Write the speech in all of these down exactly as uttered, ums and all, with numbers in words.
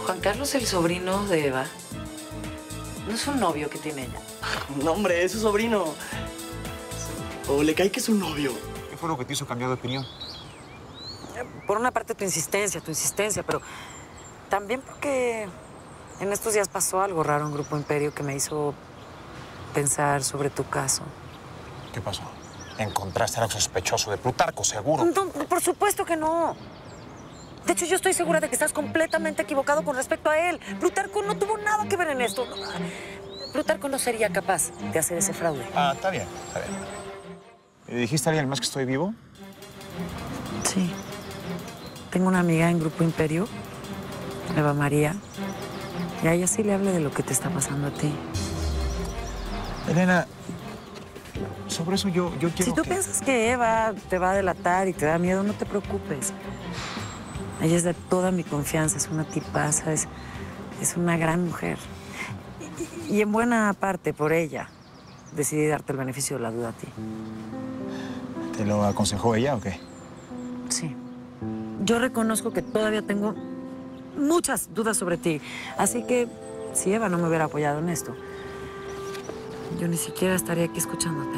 Juan Carlos, el sobrino de Eva, ¿no es un novio que tiene ella? No, hombre, es su sobrino. O le cae que es un novio. ¿Qué fue lo que te hizo cambiar de opinión? Por una parte tu insistencia, tu insistencia, pero también porque en estos días pasó algo raro en Grupo Imperio que me hizo pensar sobre tu caso. ¿Qué pasó? ¿Encontraste algo sospechoso de Plutarco, seguro? No, por supuesto que no. De hecho, yo estoy segura de que estás completamente equivocado con respecto a él. Plutarco no tuvo nada que ver en esto. Plutarco no sería capaz de hacer ese fraude. Ah, está bien, está bien. ¿Le dijiste a alguien más que estoy vivo? Sí. Tengo una amiga en Grupo Imperio, Eva María, y a ella sí le hablé de lo que te está pasando a ti. Elena, sobre eso yo, yo quiero Si tú que... piensas que Eva te va a delatar y te da miedo, no te preocupes. Ella es de toda mi confianza, es una tipaza, es, es una gran mujer. Y, y en buena parte por ella decidí darte el beneficio de la duda a ti. ¿Te lo aconsejó ella o qué? Sí. Yo reconozco que todavía tengo muchas dudas sobre ti. Así que si Eva no me hubiera apoyado en esto, yo ni siquiera estaría aquí escuchándote.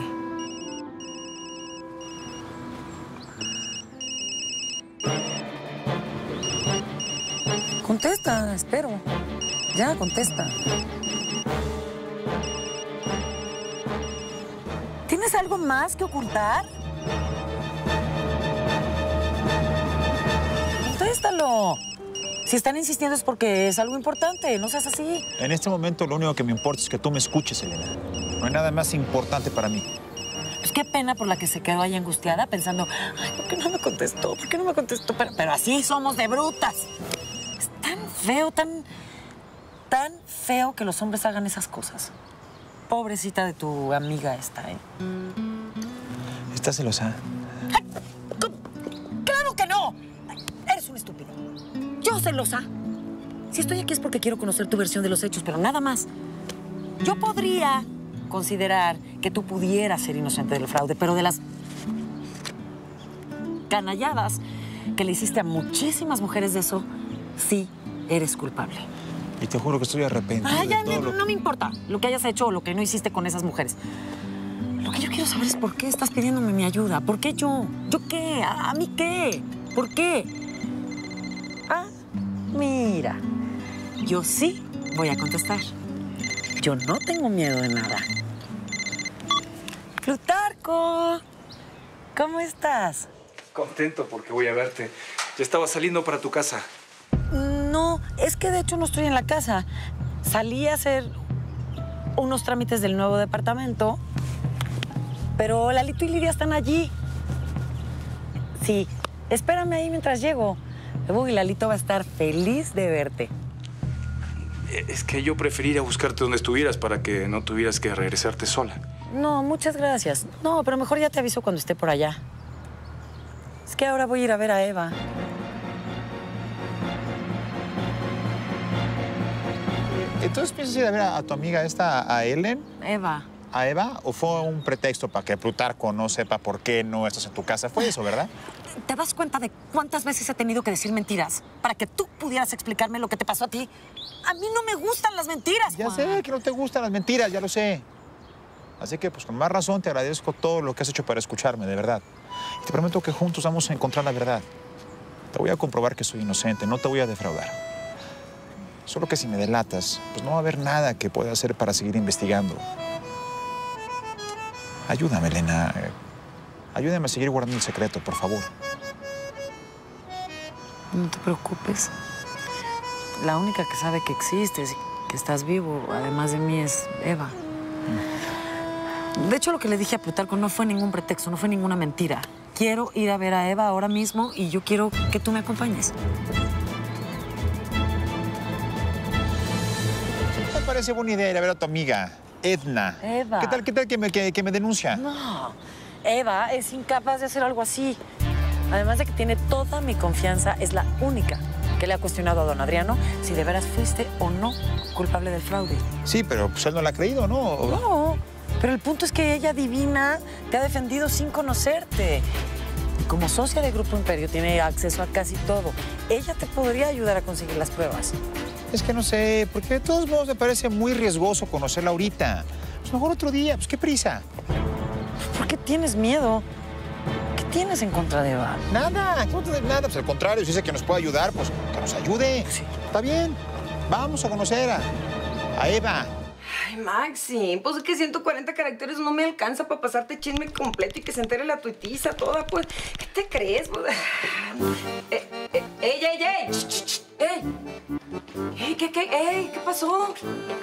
Contesta, espero. Ya, contesta. ¿Tienes algo más que ocultar? Contéstalo. Si están insistiendo es porque es algo importante, no seas así. En este momento lo único que me importa es que tú me escuches, Elena. No hay nada más importante para mí. Pues qué pena por la que se quedó ahí angustiada pensando, ay, ¿por qué no me contestó? ¿Por qué no me contestó? Pero, pero así somos de brutas. Es tan feo, tan, tan feo que los hombres hagan esas cosas. Pobrecita de tu amiga esta, ¿eh? ¿Estás celosa? Ay, ¡claro que no! Eres un estúpido. ¿Yo celosa? Si estoy aquí es porque quiero conocer tu versión de los hechos, pero nada más. Yo podría considerar que tú pudieras ser inocente del fraude, pero de las canalladas que le hiciste a muchísimas mujeres de eso, sí eres culpable. Y te juro que estoy arrepentido Ah, ya, de todo no, lo... no me importa lo que hayas hecho o lo que no hiciste con esas mujeres. Lo que yo quiero saber es por qué estás pidiéndome mi ayuda. ¿Por qué yo? ¿Yo qué? ¿A, a mí qué? ¿Por qué? Ah, mira. Yo sí voy a contestar. Yo no tengo miedo de nada. Plutarco, ¿cómo estás? Contento porque voy a verte. Ya estaba saliendo para tu casa. No, es que de hecho no estoy en la casa. Salí a hacer unos trámites del nuevo departamento, pero Lalito y Lidia están allí. Sí, espérame ahí mientras llego. Luego y Lalito va a estar feliz de verte. Es que yo preferí ir a buscarte donde estuvieras para que no tuvieras que regresarte sola. No, muchas gracias. No, pero mejor ya te aviso cuando esté por allá. Es que ahora voy a ir a ver a Eva. ¿Entonces piensas ir a ver a, a tu amiga esta, a Ellen? Eva. ¿A Eva? ¿O fue un pretexto para que Plutarco no sepa por qué no estás en tu casa? Fue eso, ¿verdad? ¿Te das cuenta de cuántas veces he tenido que decir mentiras para que tú pudieras explicarme lo que te pasó a ti? A mí no me gustan las mentiras, Ya Juan. sé que no te gustan las mentiras, ya lo sé. Así que, pues, con más razón te agradezco todo lo que has hecho para escucharme, de verdad. Y te prometo que juntos vamos a encontrar la verdad. Te voy a comprobar que soy inocente, no te voy a defraudar. Solo que si me delatas, pues no va a haber nada que pueda hacer para seguir investigando. Ayúdame, Elena. Ayúdame a seguir guardando el secreto, por favor. No te preocupes. La única que sabe que existes y que estás vivo, además de mí, es Eva. De hecho, lo que le dije a Plutarco no fue ningún pretexto, no fue ninguna mentira. Quiero ir a ver a Eva ahora mismo y yo quiero que tú me acompañes. Me parece buena idea ir a ver a tu amiga, Edna. Eva. ¿Qué tal, qué tal que me, que, que me denuncia? No, Eva es incapaz de hacer algo así. Además de que tiene toda mi confianza, es la única que le ha cuestionado a don Adriano si de veras fuiste o no culpable del fraude. Sí, pero pues él no la ha creído, ¿no? No, pero el punto es que ella, divina, te ha defendido sin conocerte. Y como socia de Grupo Imperio tiene acceso a casi todo. Ella te podría ayudar a conseguir las pruebas. Es que no sé, porque de todos modos me parece muy riesgoso conocerla ahorita. Pues mejor otro día, pues qué prisa. ¿Por qué tienes miedo? ¿Qué tienes en contra de Eva? Nada, no te nada, pues al contrario, si dice que nos puede ayudar, pues que nos ayude. Sí. Está bien, vamos a conocer a, a Eva. Ay, Maxi, pues es que ciento cuarenta caracteres no me alcanza para pasarte chisme completo y que se entere la tuitiza toda, pues. ¿Qué te crees? Pues, eh, eh, ¡Ey, ey, ey! ¡Ch, ch, ch! ¡Ey! ¡Ey, qué, qué, ey! ¿Qué pasó?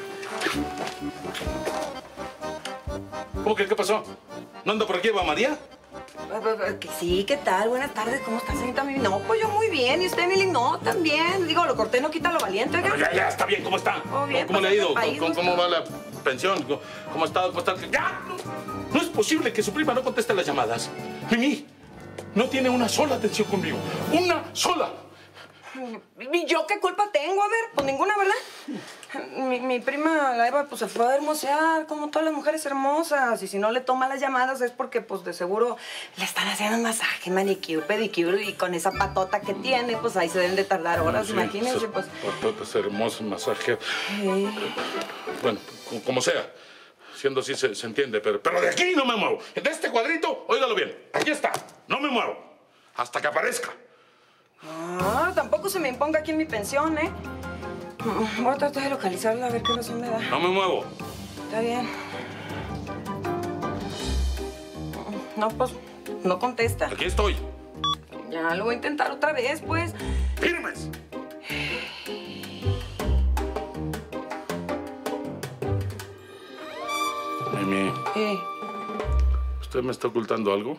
¿Cómo que qué pasó? ¿No anda por aquí Eva María? Que sí, ¿qué tal? Buenas tardes, ¿cómo estás, señorita Mili? No, pues yo muy bien. ¿Y usted, Mili? No, también. Digo, lo corté no quita lo valiente, oiga. Bueno, ya, ya, está bien. ¿Cómo está? Oh, bien, ¿Cómo pues, le ha ido? país, ¿Cómo, cómo va la pensión? ¿Cómo ha estado? ¿Cómo está? ¡Ya! No, no es posible que su prima no conteste las llamadas. Mimi, no tiene una sola atención conmigo. ¡Una sola! ¿Y yo qué culpa tengo? A ver, pues ninguna, ¿verdad? Mi, mi prima, la Eva, pues se fue a hermosear, como todas las mujeres hermosas. Y si no le toma las llamadas es porque, pues, de seguro le están haciendo un masaje, manicure, pedicure. Y con esa patota que tiene, pues ahí se deben de tardar horas, Sí, imagínense, sí, pues. Patotas hermosas, masaje. Sí. Bueno, como, como sea. Siendo así se, se entiende, pero, pero de aquí no me muevo. De este cuadrito, óigalo bien. Aquí está. No me muevo. Hasta que aparezca. Ah, tampoco se me imponga aquí en mi pensión, ¿eh? Voy a tratar de localizarla a ver qué razón me da. No me muevo. Está bien. No, pues, no contesta. Aquí estoy. Ya lo voy a intentar otra vez, pues. ¡Firmes! Mimi, Eh, ¿usted me está ocultando algo?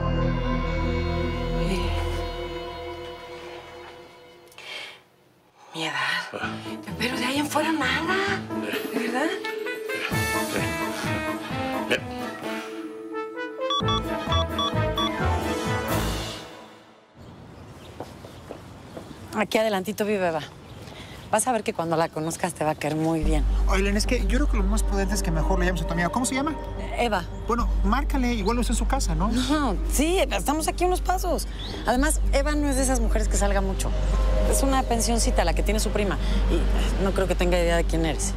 eh. Mi edad. Pero de ahí en fuera nada. ¿De verdad? Bien. Aquí adelantito vive Eva. Vas a ver que cuando la conozcas te va a caer muy bien. Oigan, es que yo creo que lo más prudente es que mejor le llames a tu amiga. ¿Cómo se llama? Eva. Bueno, márcale, igual no está en su casa, ¿no? No, sí, estamos aquí unos pasos. Además, Eva no es de esas mujeres que salga mucho. Es una pensioncita la que tiene su prima. Y no creo que tenga idea de quién eres.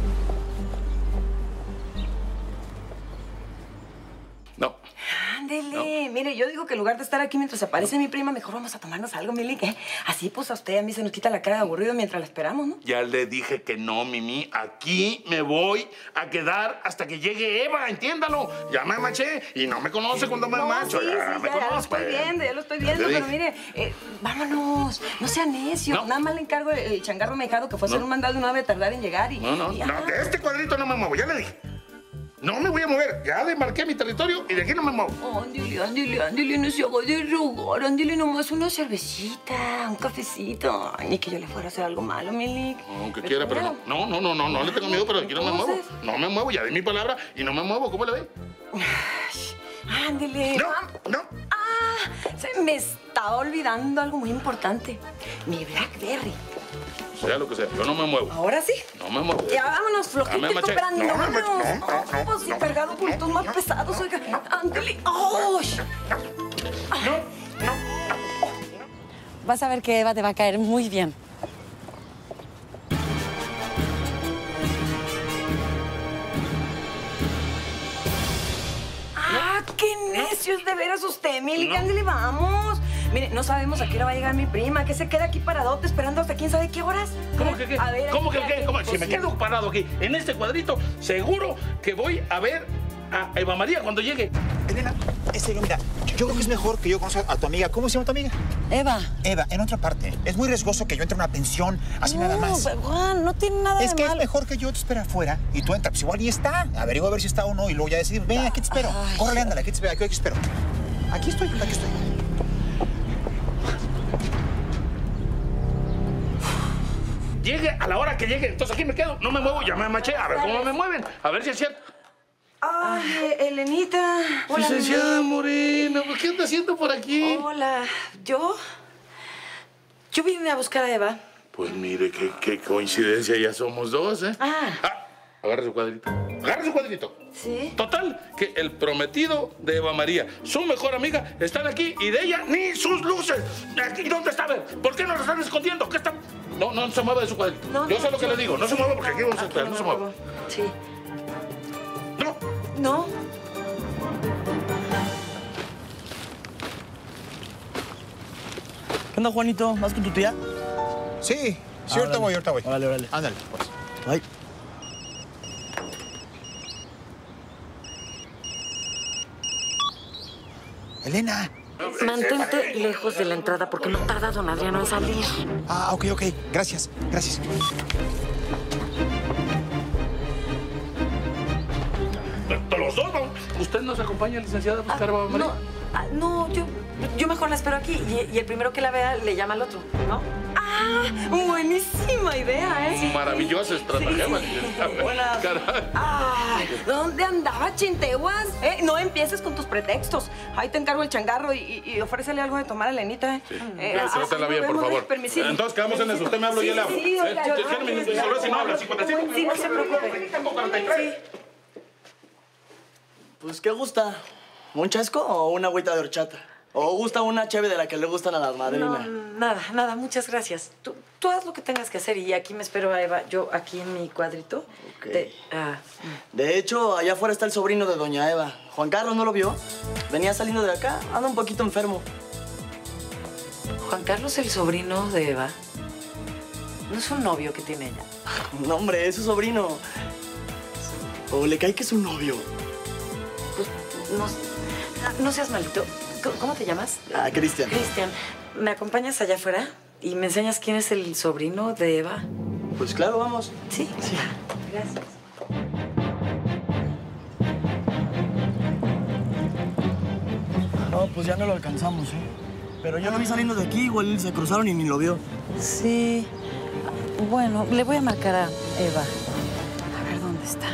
No. Ándele. Mire, yo digo que en lugar de estar aquí mientras aparece mi prima, mejor vamos a tomarnos algo, Mili, ¿qué? Así, pues, a usted y a mí se nos quita la cara de aburrido mientras la esperamos, ¿no? Ya le dije que no, Mimi. Aquí me voy a quedar hasta que llegue Eva, entiéndalo. Ya me maché y no me conoce cuando me No, macho. sí, ya sí, me ya, ya lo conozco. estoy viendo, ya lo estoy viendo, Le pero dije. mire, eh, vámonos, no sea necio. No. Nada más le encargo el, el changarro mejado que fue a hacer No. un mandado y no debe tardar en llegar y... No, no, y, no. ah, De este cuadrito no me muevo, ya le dije. No me voy a mover. Ya demarqué mi territorio y de aquí no me muevo. Ándale, ándale, ándale, no se haga de rogar, ándale nomás una cervecita, un cafecito. Ay, ni que yo le fuera a hacer algo malo, Milik. Aunque quiera, pero no. No, no, no, no, no le tengo miedo, pero de aquí no me muevo. Entonces. No me muevo, ya di mi palabra y no me muevo. ¿Cómo le ve? Ándale. No, Ah, no. ah, se me está olvidando algo muy importante. Mi Blackberry. Sea lo que sea, yo no me muevo. Ahora sí. No me muevo. Ya vámonos, flojito, Ya me maché. pero No, me maché. vámonos. No, no, no, Oh, pues sí, no. cargado por estos más pesados, oiga. Ándale. ¡Ay! Vas a ver que Eva te va a caer muy bien. ¡Ah, qué necio es de veras usted, Mili! No. Ándale, vamos. Mire, no sabemos a qué hora va a llegar mi prima, que se queda aquí paradote esperando hasta quién sabe qué horas. ¿Cómo que qué? A ver, ¿Cómo que aquí, qué? aquí, ¿Cómo? pues, Si me sí. quedo parado aquí, en este cuadrito, seguro que voy a ver a Eva María cuando llegue. Elena, en serio, mira, yo, yo creo que es mejor que yo conozca a tu amiga. ¿Cómo se llama tu amiga? Eva. Eva, en otra parte. Es muy riesgoso que yo entre a una pensión, así no, nada más. Juan, no tiene nada Es de que es malo. mejor que yo te espere afuera y tú entras. Pues igual y está. Averigua a ver si está o no y luego ya decidimos. Ven, aquí te espero. Ay. Córrele, ándale, aquí te espero. Aquí, aquí te espero. Aquí estoy, aquí estoy. Llegue a la hora que llegue, entonces aquí me quedo, no me muevo, ya me maché, a ver cómo me mueven, a ver si es cierto. Ay, Elenita. Hola, Licenciada Moreno, ¿qué anda haciendo por aquí? Hola. ¿Yo? Yo vine a buscar a Eva. Pues mire, qué, qué coincidencia, ya somos dos, ¿eh? Ah. Ah, agarra su cuadrito, agarra su cuadrito. ¿Sí? Total, que el prometido de Eva María, su mejor amiga, están aquí y de ella ni sus luces. ¿Y dónde está? A ver, ¿por qué no la están escondiendo? ¿Qué están? No, no se mueva de su cuadrito. No, Yo no, sé lo que yo- le digo. No se sí, mueva porque aquí vamos a aquí esperar. No se mueva. muevo. Sí. No. ¿No? ¿Qué onda, Juanito? ¿Vas con tu tía? Sí, sí, Ah, ahorita órale. voy, ahorita voy. Órale, órale. Ándale, pues. Ay. Elena. Mantente lejos de la entrada porque no tarda don Adriano en salir. Ah, ok, ok. Gracias, gracias. De los dos, ¿no? ¿Usted nos acompaña, licenciada, a buscar a María? No, ah, no, yo, yo mejor la espero aquí y, y el primero que la vea le llama al otro, ¿no? ¡Ah! Buenísima idea, ¿eh? Maravillosa estratagema, licenciada. Buenas. Caray. Ah, ¿dónde andaba, Chinteguas? ¿Eh? No empieces con tus pretextos. Ahí te encargo el changarro y, y, y ofrécele algo de tomar a Lenita, ¿eh? eh Gracias, así trátala nos bien, por vemos, favor. ¿eh? Permisivo. Entonces quedamos en eso. Usted me habla y yo le hablo. Sí, oiga, ¿Eh? yo- Tiene minutos y solo si no habla. cincuenta y cinco. Sí, no se preocupe. cuarenta y tres. Pues, ¿qué gusta? ¿Un chesco o una agüita de horchata? ¿O gusta una cheve de la que le gustan a las No, madrinas? nada, nada, muchas gracias. Tú, tú haz lo que tengas que hacer y aquí me espero a Eva, yo aquí en mi cuadrito. Ok. de- ah, De hecho, allá afuera está el sobrino de doña Eva. Juan Carlos, ¿no lo vio? Venía saliendo de acá, anda un poquito enfermo. Juan Carlos, el sobrino de Eva, no es un novio que tiene ella. No, hombre, es su sobrino. ¿O le cae que es un novio? Pues, no, no seas malito. ¿Cómo- ¿Cómo te llamas? Ah, Cristian. Cristian, ¿me acompañas allá afuera y me enseñas quién es el sobrino de Eva? Pues claro, vamos. Sí. Sí. Gracias. No, pues ya no lo alcanzamos, ¿eh? Pero yo lo vi saliendo de aquí, igual se cruzaron y ni lo vio. Sí. Bueno, le voy a marcar a Eva. A ver dónde está.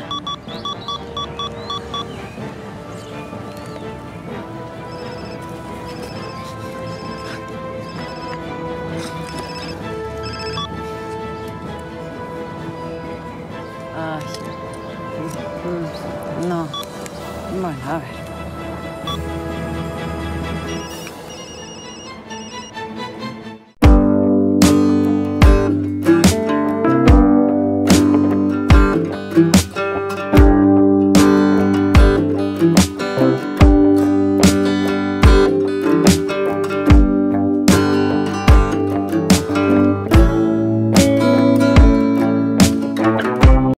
Ay. Mm, no. Bueno, a ver.